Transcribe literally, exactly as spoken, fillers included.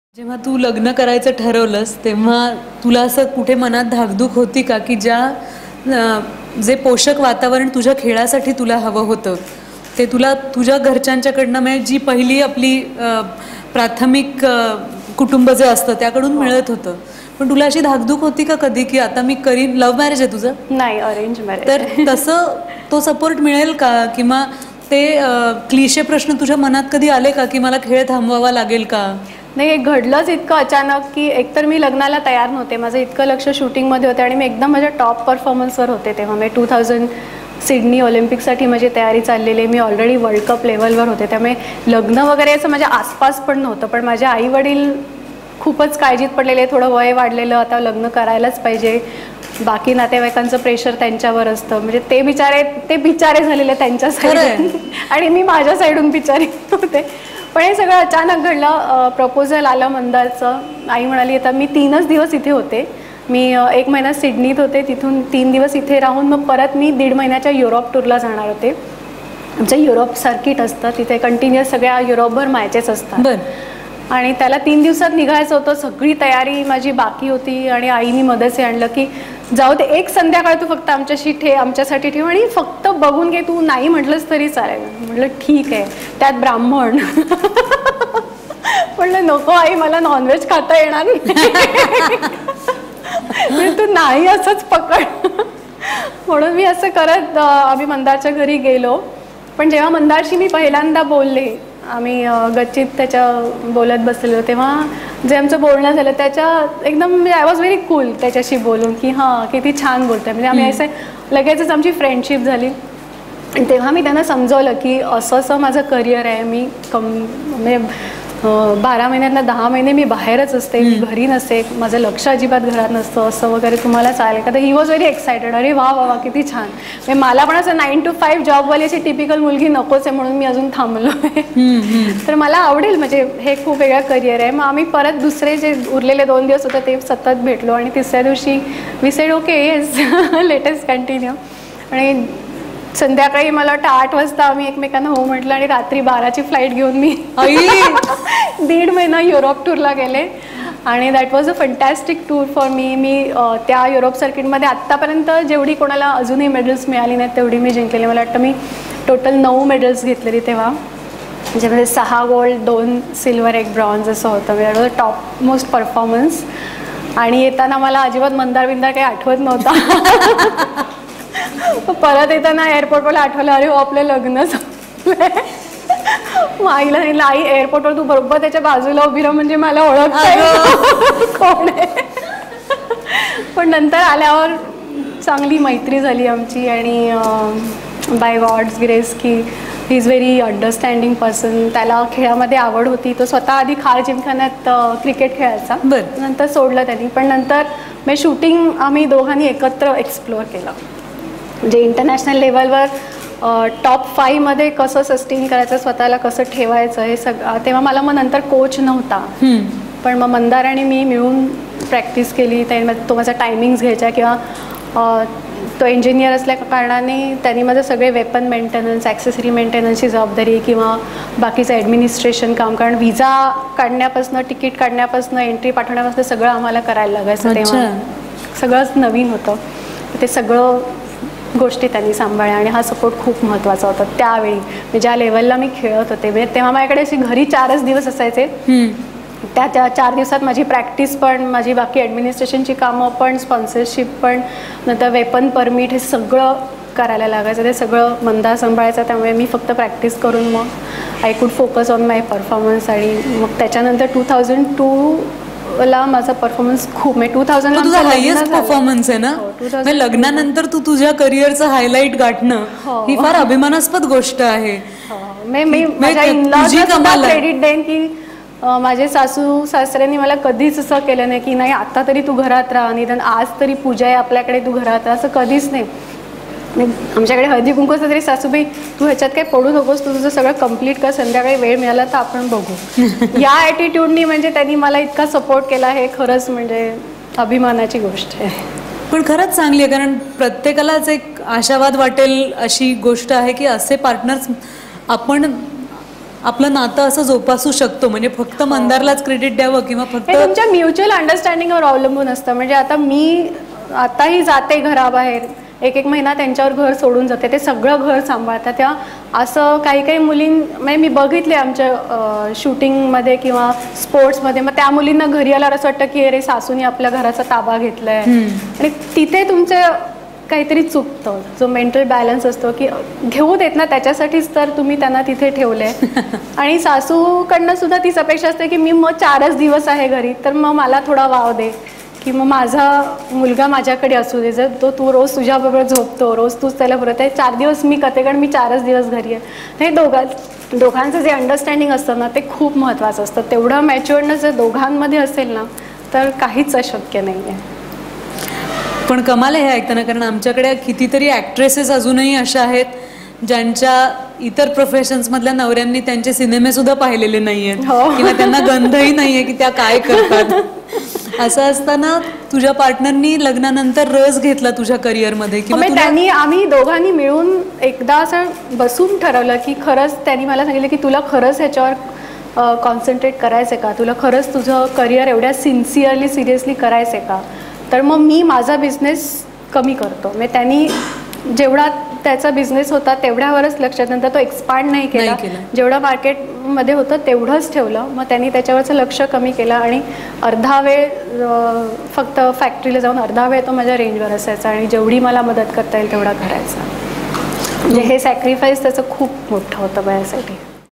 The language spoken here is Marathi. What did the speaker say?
जेव्हा तू लग्न करायचं ठरवलंस तेव्हा तुला असं कुठे मनात धाकधूक होती का की ज्या जे पोषक वातावरण तुझ्या खेळासाठी तुला हवं होतं ते तुला तुझ्या घरच्यांच्याकडनं म्हणजे जी पहिली आपली प्राथमिक कुटुंब जे असतं त्याकडून मिळत होतं, पण तुला अशी धाकधूक होती का कधी की आता मी करीन? लव्ह मॅरेज आहे तुझं? नाही, अरेंज मॅरेज. तर तसं तो सपोर्ट मिळेल का? किंवा ते क्लिशे प्रश्न तुझ्या मनात कधी आले का की मला खेळ थांबवावा लागेल का? नाही, घडलंच इतकं अचानक की एकतर मी लग्नाला तयार नव्हते, माझं इतकं लक्ष शूटिंगमध्ये होते आणि मी एकदम माझ्या टॉप परफॉर्मन्सवर होते. तेव्हा मी टू थाउजंड सिडनी ऑलिम्पिकसाठी माझी तयारी चाललेली, मी ऑलरेडी वर्ल्ड कप लेवलवर होते, त्यामुळे लग्न वगैरे असं माझ्या आसपास पण नव्हतं. पण माझे आई वडील खूपच काळजीत पडलेले, थोडं वय वाढलेलं, आता लग्न करायलाच पाहिजे, बाकी नातेवाईकांचं प्रेशर त्यांच्यावर असतं, म्हणजे ते बिचारे ते बिचारे झालेले त्यांच्या साईडून आणि मी माझ्या साईडून बिचारी होते. पण हे सगळं अचानक घडलं. प्रपोजल आलं मंदारचं. आई म्हणाली आता मी तीनच दिवस इथे होते, मी एक महिना सिडनीत होते, तिथून तीन दिवस इथे राहून मग परत मी दीड महिन्याच्या युरोप टूरला जाणार होते. आमचं युरोप सर्किट असतं, तिथे कंटिन्युअस सगळ्या युरोपभर मॅचेस असतात आणि त्याला तीन दिवसात निघायचं होतं. सगळी तयारी माझी बाकी होती आणि आईनी मदतसे आणलं की जाऊ दे, एक संध्याकाळ तू फक्त आमच्याशी ठे आमच्यासाठी ठेव आणि फक्त बघून घे, तू नाही म्हटलंस तरी चालेल. म्हटलं ठीक आहे, त्यात ब्राह्मण. म्हटलं नको आई, मला नॉनव्हेज खाता येणार नाही, तू नाही असंच पकड. म्हणून मी असं करत आम्ही मंदारच्या घरी गेलो. पण जेव्हा मंदारशी मी पहिल्यांदा बोलले, आम्ही गच्चीत त्याच्या बोलत बसलेलो, तेव्हा जे आमचं बोलणं झालं त्याच्या एकदम आय वॉज व्हेरी कूल त्याच्याशी बोलून की हां किती छान बोलतोय, म्हणजे आम्ही असं लगेचच आमची फ्रेंडशिप झाली. आणि तेव्हा मी त्यांना समजवलं की असं असं माझं करिअर आहे, मी कम म्हणजे बारा महिन्यातनं दहा महिने मी बाहेरच असते, मी घरी नसते, माझं लक्ष अजिबात घरात नसतं, असं वगैरे तुम्हाला चालेल का? तर ही वॉज व्हेरी एक्सायटेड. अरे वा वा वा किती छान. म्हणजे मला पण असं नाईन टू फाईव्ह जॉबवाली अशी टिपिकल मुलगी नकोच आहे, म्हणून मी अजून थांबलो आहे. तर मला आवडेल, म्हणजे हे खूप वेगळं करिअर आहे. मग आम्ही परत दुसरे जे उरलेले दोन दिवस होते ते सतत भेटलो आणि तिसऱ्या दिवशी we said okay yes latest continue. आणि संध्याकाळी मला वाटतं आठ वाजता आम्ही एकमेकांना हो म्हटलं आणि रात्री बाराची फ्लाईट घेऊन मी दीड महिना युरोप टूरला गेले आणि that was a fantastic tour for me. मी त्या युरोप सर्किटमध्ये आत्तापर्यंत जेवढी कोणाला अजूनही मेडल्स मिळाली नाहीत तेवढी मी जिंकलेली. मला वाटतं मी टोटल नऊ मेडल्स घेतलेली तेव्हा, ज्यामध्ये सहा गोल्ड, दोन सिल्वर, एक ब्रॉन्झ असं होतं. That was a top most performance. आणि येताना मला अजिबात मंदार बिंदार काही आठवत नव्हता. परत येताना एअरपोर्टवर आठवलं अरे हो आपलं लग्न संपलंय. मग आईला सांगितलं आई एअरपोर्टवर तू बरोबर त्याच्या बाजूला उभी राह, म्हणजे मला ओळखता कोण आहे. पण नंतर आल्यावर चांगली मैत्री झाली आमची आणि बाय गॉड्स ग्रेस की he is very understanding person. त्याला खेळामध्ये आवड होती, तो स्वतः आधी खार जिमखान्यात क्रिकेट खेळायचा, नंतर सोडलं त्यांनी. पण नंतर मी शूटिंग आम्ही दोघांनी एकत्र एक्सप्लोअर केलं, म्हणजे इंटरनॅशनल लेवलवर टॉप फाईव्हमध्ये कसं सस्टेन करायचं, स्वतःला कसं ठेवायचं हे सगळं. तेव्हा मला मग नंतर कोच नव्हता, पण मग मंदार आणि मी मिळून प्रॅक्टिस केली. त्याने तो माझा टायमिंग्स घ्यायचा, किंवा तो इंजिनियर असल्या कारणाने त्यांनी माझं सगळे वेपन मेंटेनन्स, ॲक्सेसरी मेंटेनन्सची जबाबदारी किंवा बाकीचं ॲडमिनिस्ट्रेशन काम, कारण व्हिजा काढण्यापासून, तिकीट काढण्यापासून, एंट्री पाठवण्यापासून सगळं आम्हाला करायला लागायचं. तेव्हा सगळंच नवीन होतं, ते सगळं गोष्टी त्यांनी सांभाळल्या आणि हा सपोर्ट खूप महत्त्वाचा होता त्यावेळी. ज्या लेवलला मी खेळत होते, म्हणजे तेव्हा माझ्याकडे अशी घरी चारच दिवस असायचे, त्या त्या चार दिवसात माझी प्रॅक्टिस पण, माझी बाकी ॲडमिनिस्ट्रेशनची कामं पण, स्पॉन्सरशिप पण, नंतर वेपन परमिट, हे सगळं करायला लागायचं. ते सगळं मंदार सांभाळायचं, त्यामुळे मी फक्त प्रॅक्टिस करून मग I could focus on my performance. आणि मग त्याच्यानंतर टू थाउजंड टू ला माझा परफॉर्मन्स खूप, म्हणजे टू थाउजंड तुझा हायेस्ट परफॉर्मन्स आहे ना. लग्नानंतर तू तुझ्या करिअरचं हायलाइट गाठणं ही फार अभिमानास्पद गोष्ट आहे. मी माझ्या इनलॉजला क्रेडिट देईन की माझे सासू सासऱ्यांनी मला कधीच असं केलं नाही की नाही आता तरी तू घरात राहा, निदान आज तरी पूजा आहे आपल्याकडे, तू घरात राहा, असं कधीच नाही. आमच्याकडे हळदी कुंकू असं तरी सासूबाई तू ह्याच्यात काही पडू नकोस, तू तुझं सगळं कम्प्लीट कर, संध्याकाळी वेळ मिळाला तर आपण बघू. या ॲटिट्यूडनी म्हणजे त्यांनी मला इतका सपोर्ट केला, हे खरंच म्हणजे अभिमानाची गोष्ट आहे. पण खरंच चांगली आहे, कारण प्रत्येकालाच एक आशावाद वाटेल अशी गोष्ट आहे की असे पार्टनर्स आपण आपलं नातं असं जोपासू शकतो. म्हणजे फक्त मंदारलाच क्रेडिट द्यावं किंवा फक्त हे तुमच्या म्युच्युअल अंडरस्टँडिंगवर अवलंबून असतं. म्हणजे आता मी आताही जाते घराबाहेर, एक एक महिना त्यांच्यावर घर सोडून जाते, ते सगळं घर सांभाळतात. त्या असं काही काही मुलीं म्हणजे मी बघितले आमच्या शूटिंगमध्ये किंवा स्पोर्ट्समध्ये, मग त्या मुलींना घरी आल्यावर असं वाटतं की अरे सासूनी आपल्या घराचा ताबा घेतलाय. आणि तिथे तुमचे काहीतरी चुकतं, जो मेंटल बॅलन्स असतो की घेऊ देत ना, त्याच्यासाठीच तर तुम्ही त्यांना तिथे ठेवले. आणि सासूकडनं सुद्धा तीच अपेक्षा असते की मी मग चारच दिवस आहे घरी, तर मग मला थोडा वाव दे, की मग माझा मुलगा माझ्याकडे असू दे. जर तो तू रोज तुझ्याबरोबर झोपतो, रोज तूच त्याला परत आहे, चार दिवस मी करते कारण मी चारच दिवस घरी आहे. हे दोघां दोघांचं जे अंडरस्टँडिंग असतं ना, ते खूप महत्त्वाचं असतं. तेवढं मॅच्युअर्डनेस जर दोघांमध्ये असेल ना, तर काहीच अशक्य नाही आहे. पण कमाल आहे हे ऐकताना, कारण आमच्याकडे कितीतरी ॲक्ट्रेसेस अजूनही अशा आहेत ज्यांच्या इतर प्रोफेशन्समधल्या नवऱ्यांनी त्यांचे सिनेमे सुद्धा पाहिलेले नाही आहेत किंवा त्यांना गंधही नाही आहे की त्या काय करतात. असं असताना तुझ्या पार्टनरनी लग्नानंतर रस घेतला तुझ्या करिअरमध्ये किंवा त्यांनी, आम्ही दोघांनी मिळून एकदा असं बसून ठरवलं की खरंच, त्यांनी मला सांगितलं की तुला खरंच ह्याच्यावर कॉन्सन्ट्रेट करायचं आहे का, तुला खरंच तुझं करिअर एवढ्या सिन्सिअरली सिरियसली करायचं आहे का, तर मग मी माझा बिझनेस कमी करतो. मग त्यांनी जेवढा त्याचा बिझनेस होता तेवढ्यावरच लक्ष, नंतर तो एक्सपांड नाही केला, जेवढं मार्केटमध्ये होतं तेवढंच ठेवलं. मग त्यांनी त्याच्यावरचं लक्ष कमी केलं आणि अर्धा वेळ फक्त फॅक्टरीला जाऊन अर्धा वेळ तो माझ्या रेंजवर असायचा आणि जेवढी मला मदत करता येईल तेवढा करायचा. म्हणजे हे सॅक्रिफाईस त्याचं खूप मोठं होतं माझ्यासाठी.